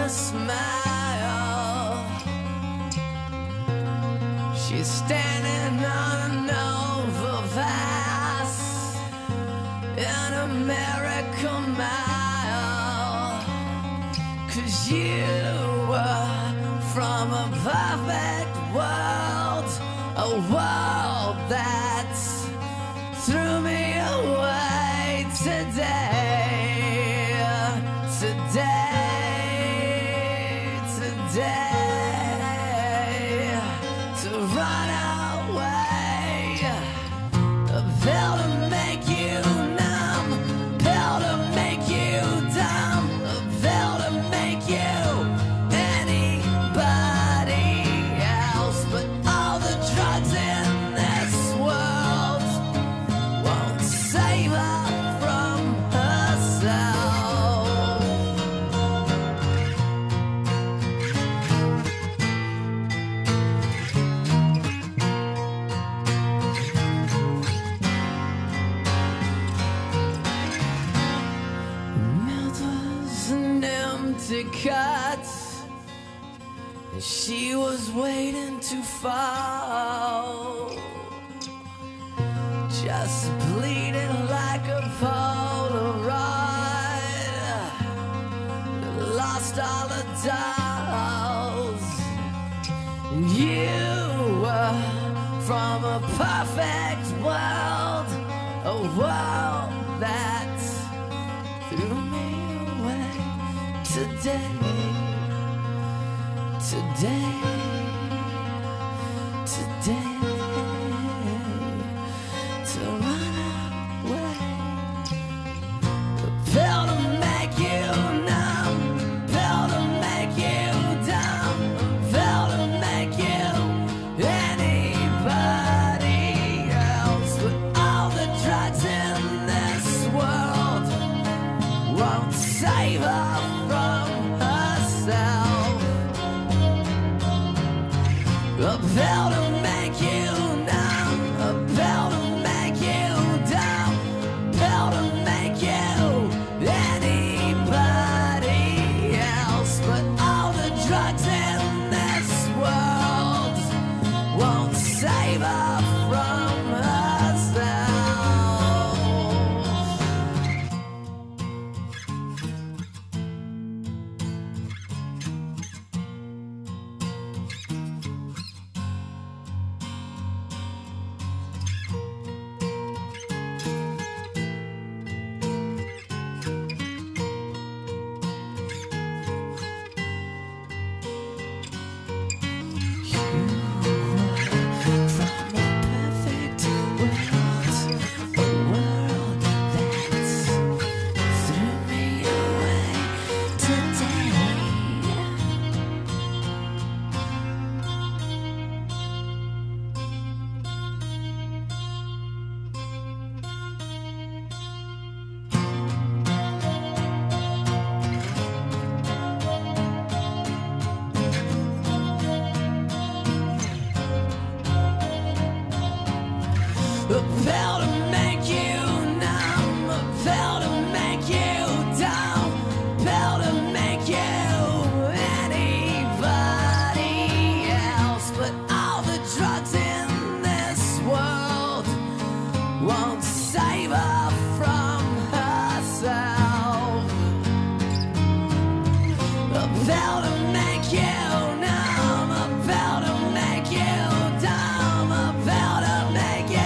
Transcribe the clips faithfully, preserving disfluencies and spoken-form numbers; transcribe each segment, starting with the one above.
a smile. She's standing on an overpass in America Mile. 'Cause you were from a perfect world, a world that threw me away today, today, today, to run away, a pill to make you numb, pill to make you dumb, a pill to make you anybody else. But all the drugs in this world won't save her from herself. Mouth was an empty cut, and she was waiting to fall, just bleeding like a Polaroid, lost all the dolls. And you were from a perfect world, a world that threw me away today, today, today, to run away. A pill to make you numb, pill to make you dumb, a pill to make you anybody else. But all the drugs in this world won't save her from herself. A pill to make you numb, a pill to make you dumb, pill to make you anybody else. But all the drugs in this world won't save her from herself. A pill to make you numb, a pill to make you dumb, pill to make you anybody else. But all the drugs in this world won't save her from herself. A pill to make you numb, a pill to make you dumb, a pill to make you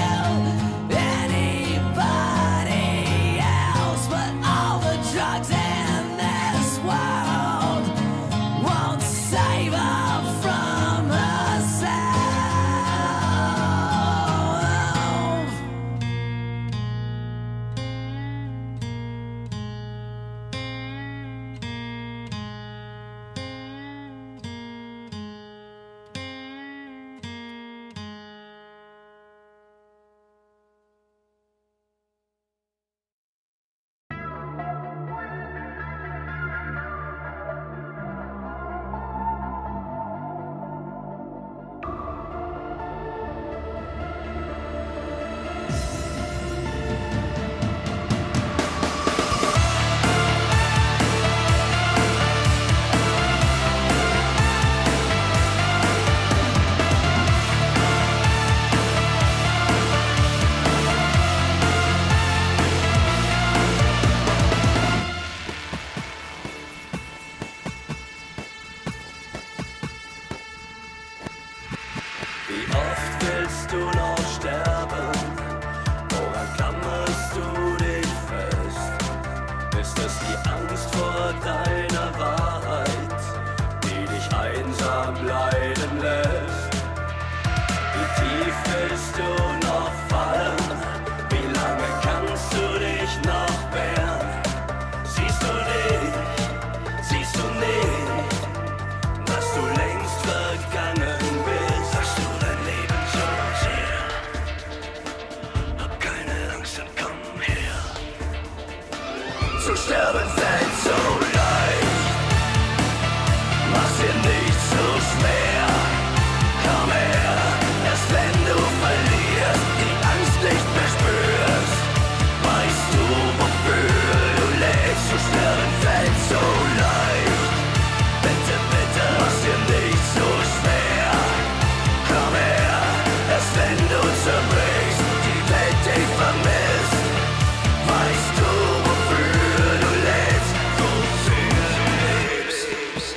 deiner Wahrheit, die dich einsam leiden lässt. Wie tief willst du noch fallen? Wie lange kannst du dich noch wehren? Siehst du nicht, siehst du nicht, dass du längst vergangen bist? Hast du dein Leben so sehr? Hab keine Angst und komm her. Zu sterben fällt so leicht, mach's dir nicht so schwer. Komm her, erst wenn du verlierst, die Angst nicht mehr spürst, weißt du, wofür du lebst. Zu sterben fällt so leicht, bitte, bitte, mach's dir nicht so schwer. Komm her, erst wenn du zerbrichst, die Welt dich vermisst, weißt du, wofür du lebst, wofür du lebst.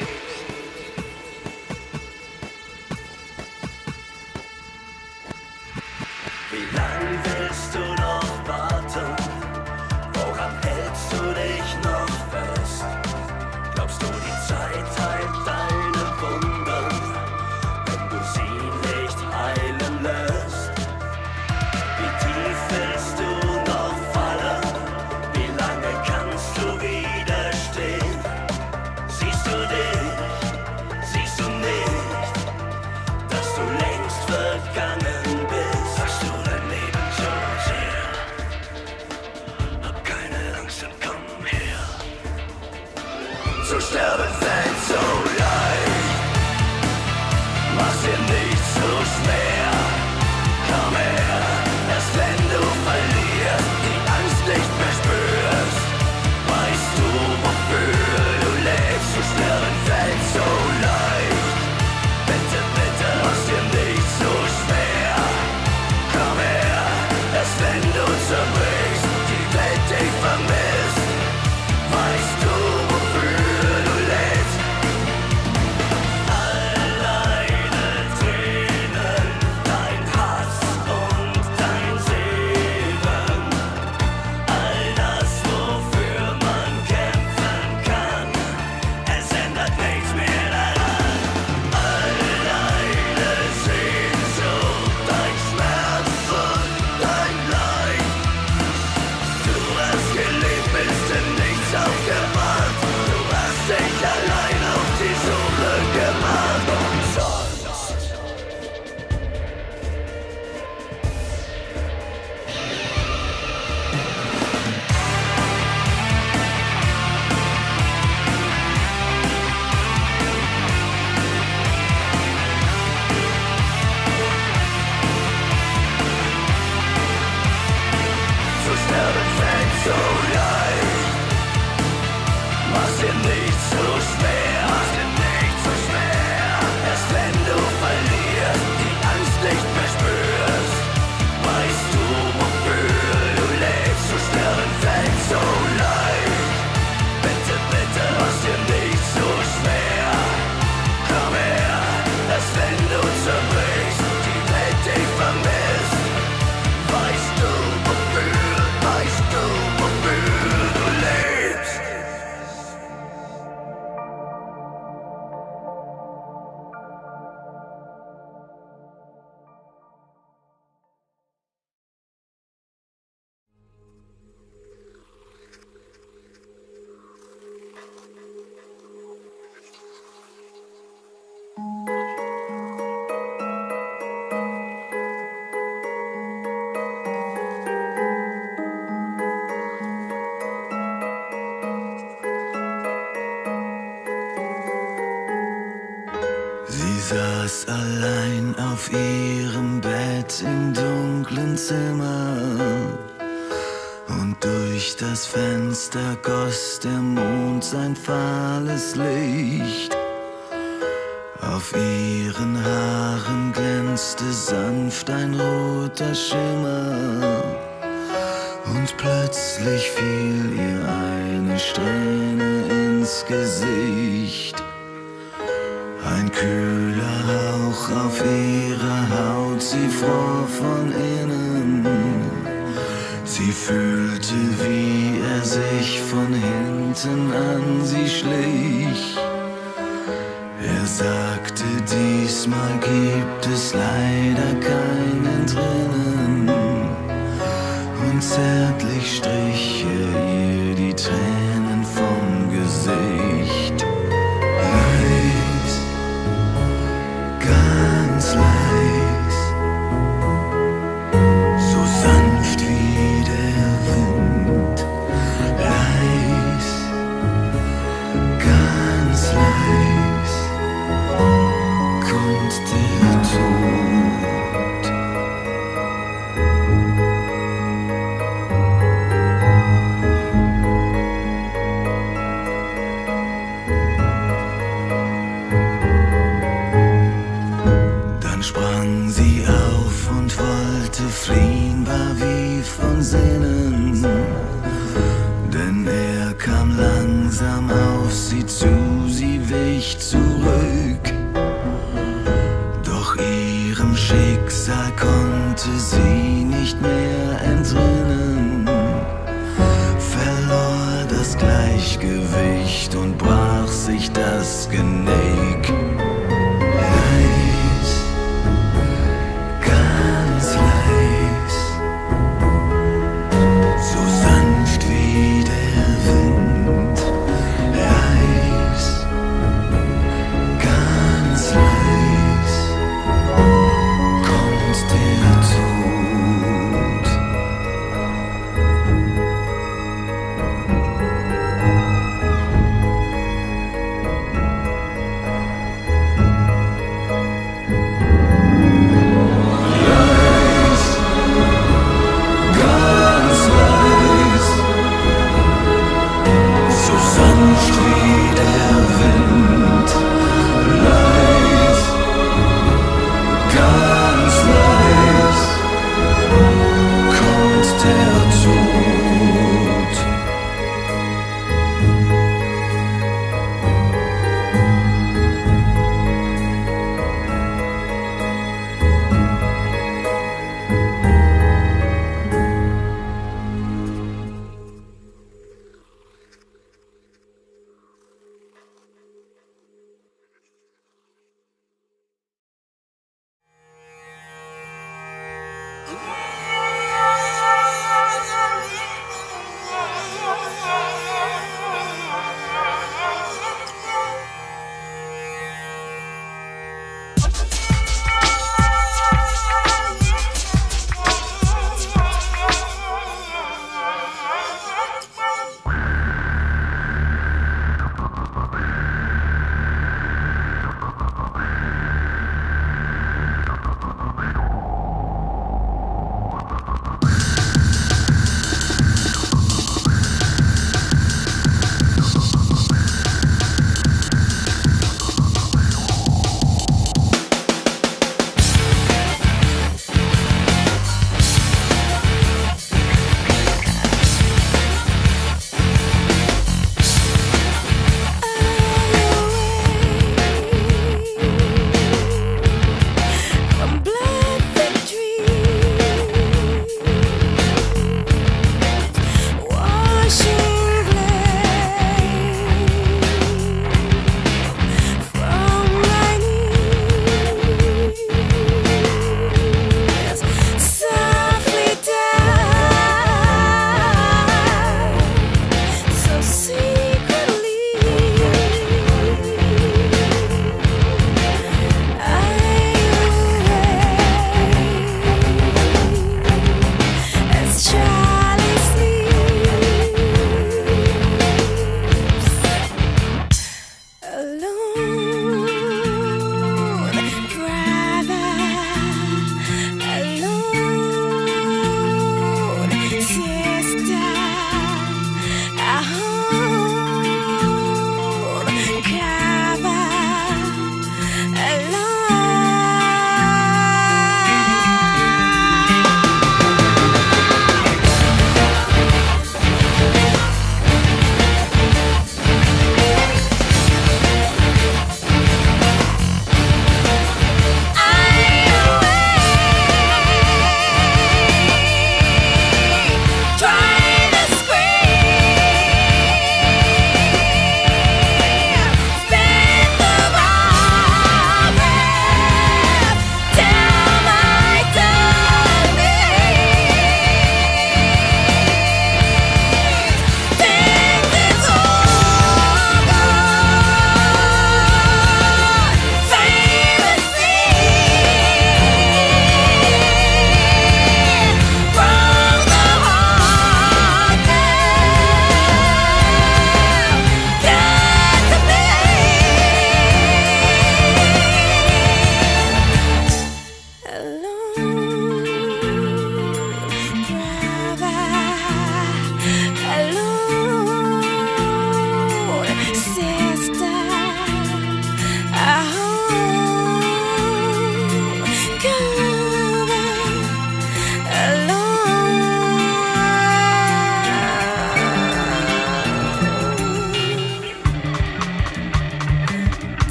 Wie lang willst du noch warten? Woran hältst du dich noch fest? Glaubst du, die Zeit heilt deine Wunden, wenn du sie nicht heilen lässt? Wie tief willst du noch fallen? Wie lange kannst du widerstehen? Siehst du dich, siehst du nicht, dass du längst vergangen bist? Hast du dein Leben so sehr? Hab keine Angst und komm her. Zu sterben fällt so leicht, mach's dir nicht so schwer. Komm her, erst wenn du verlierst, die Angst nicht mehr spürst, weißt du, wofür du lebst. Zu sterben fällt so leicht, bitte, bitte, mach's dir nicht so schwer. Komm her, erst wenn du zerbrichst, die Welt dich vermisst, weißt du, wofür du lebst. All deine Tränen, dein Hass und dein Segen, all das, wofür man kämpfen kann, es ändert nichts mehr daran. All deine Sehnsucht, dein Schmerz und dein Leid, du hast gelebt, bist in nichts aufgewacht, du hast dich allein auf die Suche gemacht und sonst. Zu sterben fällt so leicht, mach's dir nicht so schwer, mach's dir nicht so schwer. Erst wenn du verlierst, die Angst nicht mehr spürst, weißt du, wofür du lebst. Zu sterben fällt so leicht, bitte, bitte, mach's dir nicht so schwer. Komm her, erst wenn du zerbrichst, die Welt dich vermisst, weißt du, wofür, weißt du, wofür du lebst. Sie saß allein auf ihrem Bett im dunklen Zimmer und durch das Fenster goss der Mond sein fahles Licht. Auf ihren Haaren glänzte sanft ein roter Schimmer und plötzlich fiel ihr eine Strähne ins Gesicht. Ein kühler Hauch auf ihrer Haut, sie fror von innen. Sie fühlte, wie er sich von hinten Momenten an sie schlich. Er sagte, diesmal gibt es leider kein Entrinnen, und zärtlich strich er ihr die Tränen vom Gesicht. Leis, ganz leis, so sanft wie der Wind. Leis, ganz leis, kommt der Tod. Dann sprang sie auf und wollte fliehen, war wie von Sinnen, denn er kam langsam auf sie zu, sie wich zurück. Doch ihrem Schicksal konnte sie nicht mehr entrinnen, verlor das Gleichgewicht und brach sich das Genick. Leis, ganz leis, so sanft wie der Wind. Leis, ganz leis, kommt der Tod. Leis, ganz leis, so sanft wie der Wind. Leis, ganz leis, kommt der Tod.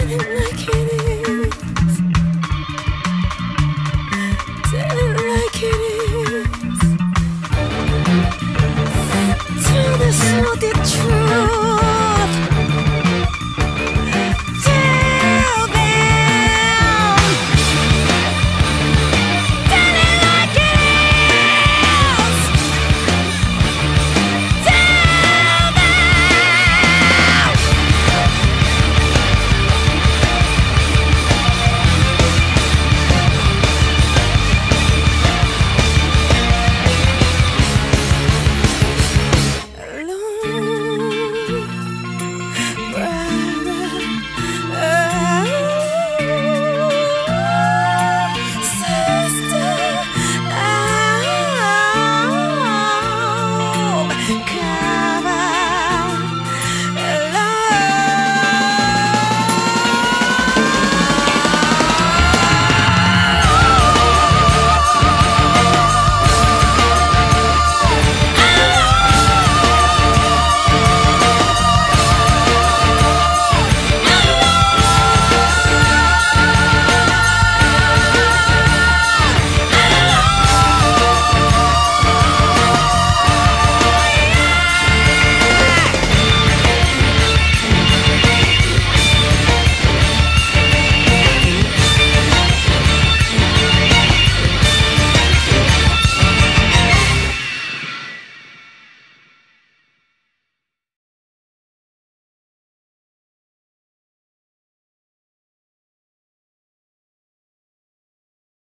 Tell it like it is. Tell it like it is. Tell the salty truth.